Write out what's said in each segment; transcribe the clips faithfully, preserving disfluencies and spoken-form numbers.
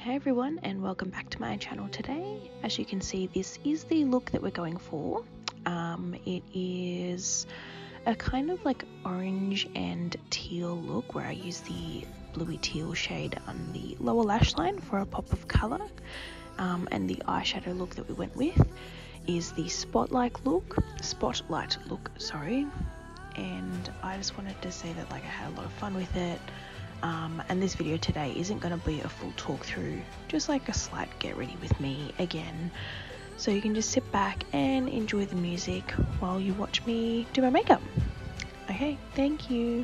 Hey everyone, and welcome back to my channel today. As you can see, this is the look that we're going for. Um, it is a kind of like orange and teal look where I use the bluey teal shade on the lower lash line for a pop of colour. Um, and the eyeshadow look that we went with is the spotlight look, spotlight look, sorry. And I just wanted to say that like I had a lot of fun with it. Um, and this video today isn't going to be a full talk through, just like a slight get ready with me again, so you can just sit back and enjoy the music while you watch me do my makeup. Okay, thank you.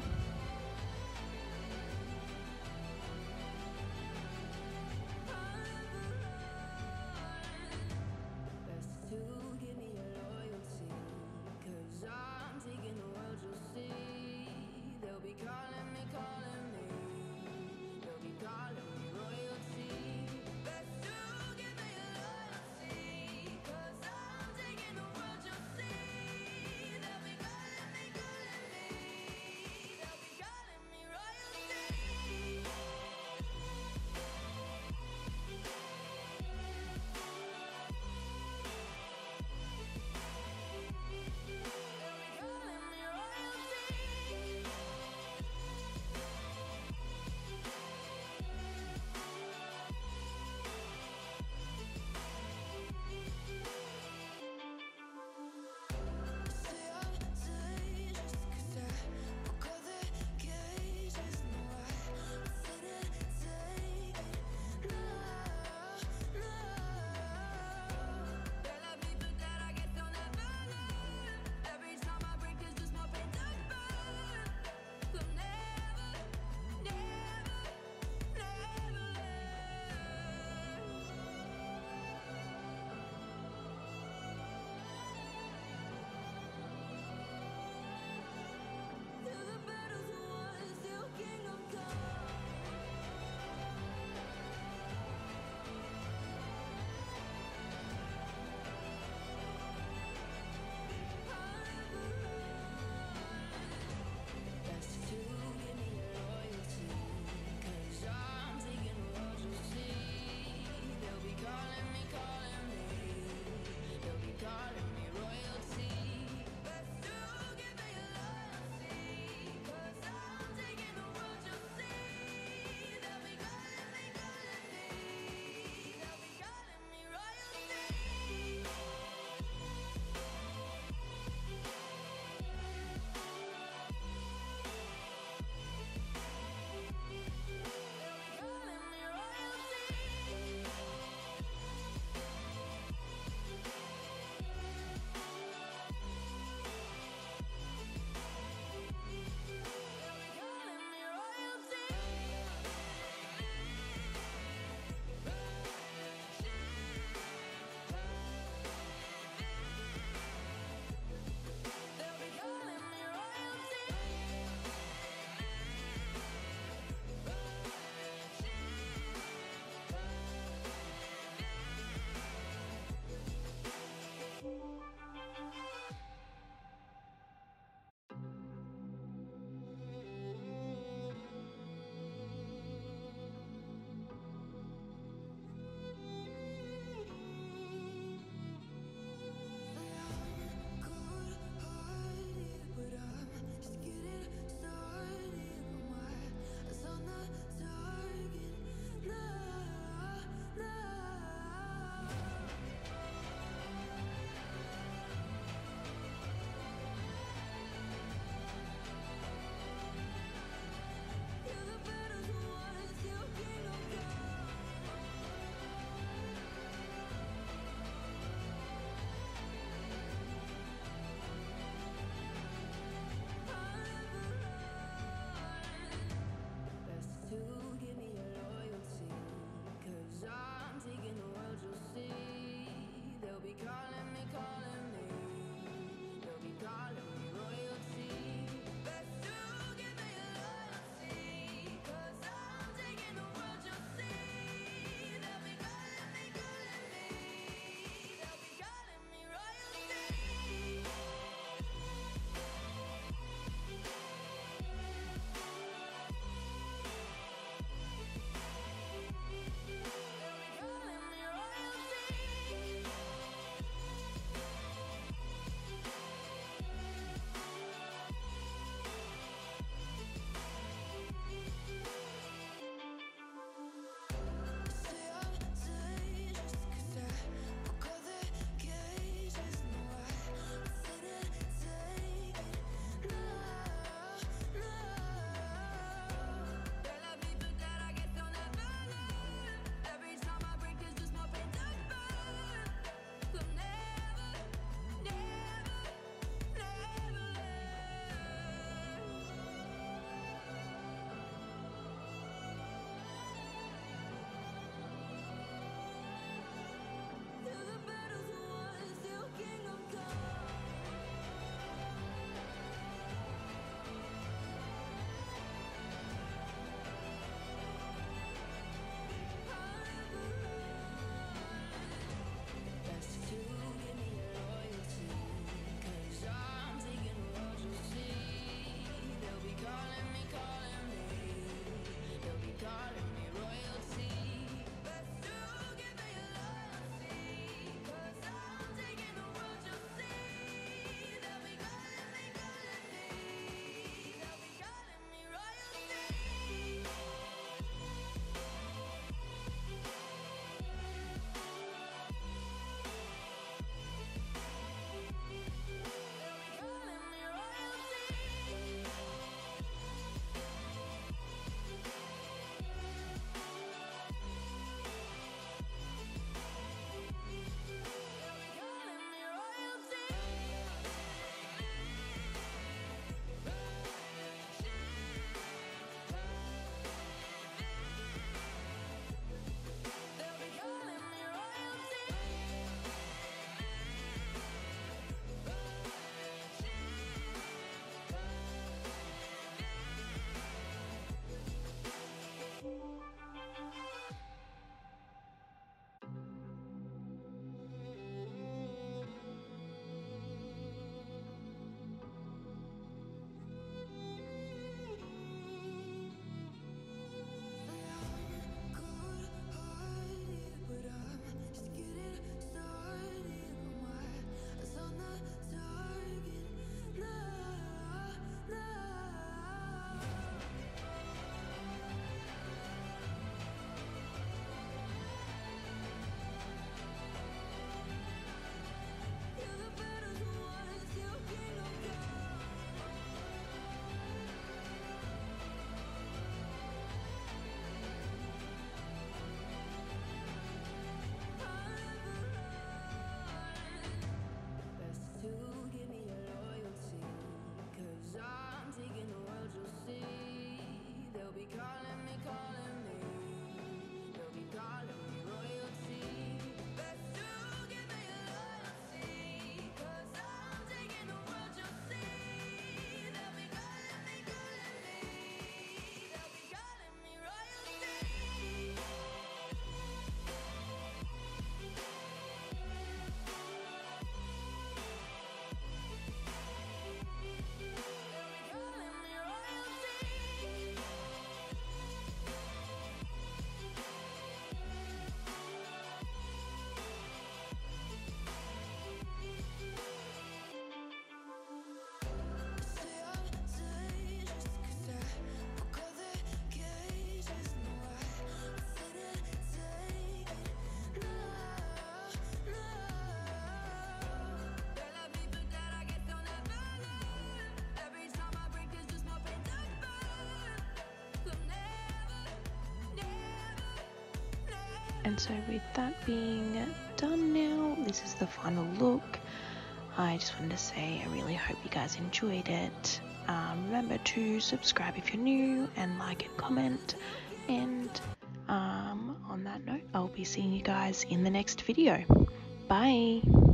And so with that being done now, this is the final look. I just wanted to say I really hope you guys enjoyed it. Um, remember to subscribe if you're new, and like and comment. And um, on that note, I'll be seeing you guys in the next video. Bye!